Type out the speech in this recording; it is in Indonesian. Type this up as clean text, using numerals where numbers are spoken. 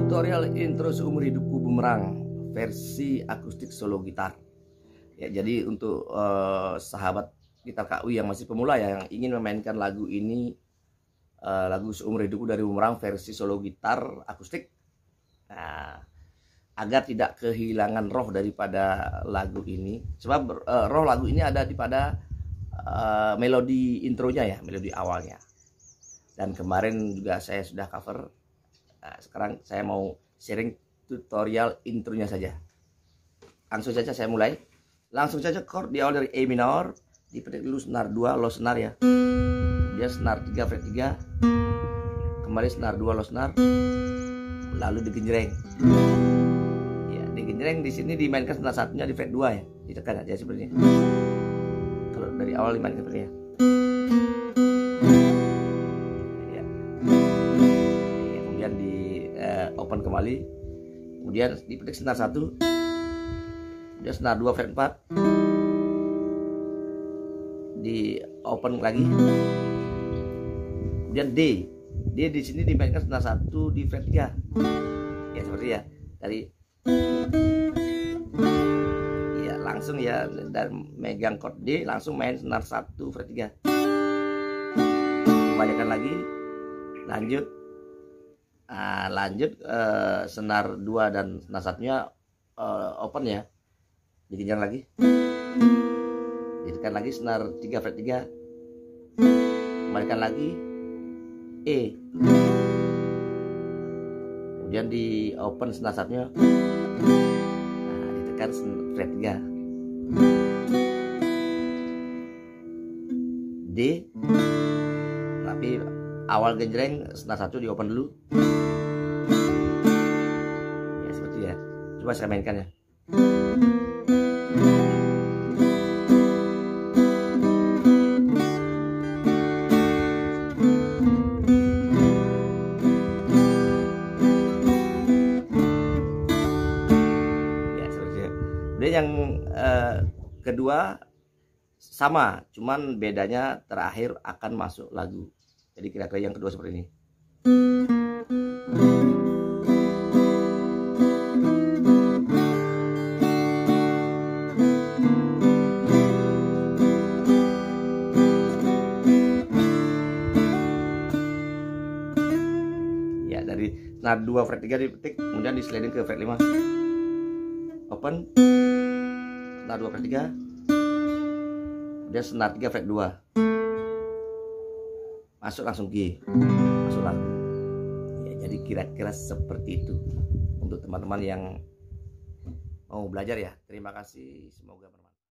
Tutorial intro seumur hidupku bumerang versi akustik solo gitar. Ya, jadi untuk sahabat gitar KU yang masih pemula ya, yang ingin memainkan lagu ini, lagu seumur hidupku dari bumerang versi solo gitar akustik. Nah, agar tidak kehilangan roh daripada lagu ini, sebab roh lagu ini ada di pada melodi intronya ya, melodi awalnya. Dan kemarin juga saya sudah cover. Nah, sekarang saya mau sharing tutorial intronya saja. Langsung saja saya mulai. Langsung saja chord di awal dari E minor, dipetik dulu senar 2 low senar ya. Kemudian senar 3 fret 3. Kembali senar 2 low senar. Lalu digenjreng. Ya, digenjreng di sini dimainkan senar satunya di fret 2 ya. Ditekan aja seperti ini. Kalau dari awal dimainkan seperti ini. Open kembali, kemudian dipetik senar 1, kemudian senar 2 fret 4, di open lagi, kemudian D di sini dimainkan senar 1 di fret 3 ya, seperti ya dari ya, langsung ya, dan megang chord D langsung main senar 1 fret 3, kembalikan lagi, lanjut senar 2 dan senar satunya open ya, digenjreng lagi, ditekan lagi senar 3 fret 3, kembalikan lagi E, kemudian di open senar satunya, ditekan fret 3, D, tapi awal genjreng senar 1 di open dulu ya, seperti ya. Coba saya mainkan ya. Ya, seperti ya. Kemudian yang kedua sama, cuman bedanya terakhir akan masuk lagu. Jadi kira-kira yang kedua seperti ini. Ya, dari senar 2 fret 3 dipetik, kemudian disliding ke fret 5. Open. Senar 2 fret 3. Kemudian senar 3 fret 2. Masuk langsung G, masuk lagu ya. Jadi kira-kira seperti itu untuk teman-teman yang mau belajar ya. Terima kasih, semoga bermanfaat.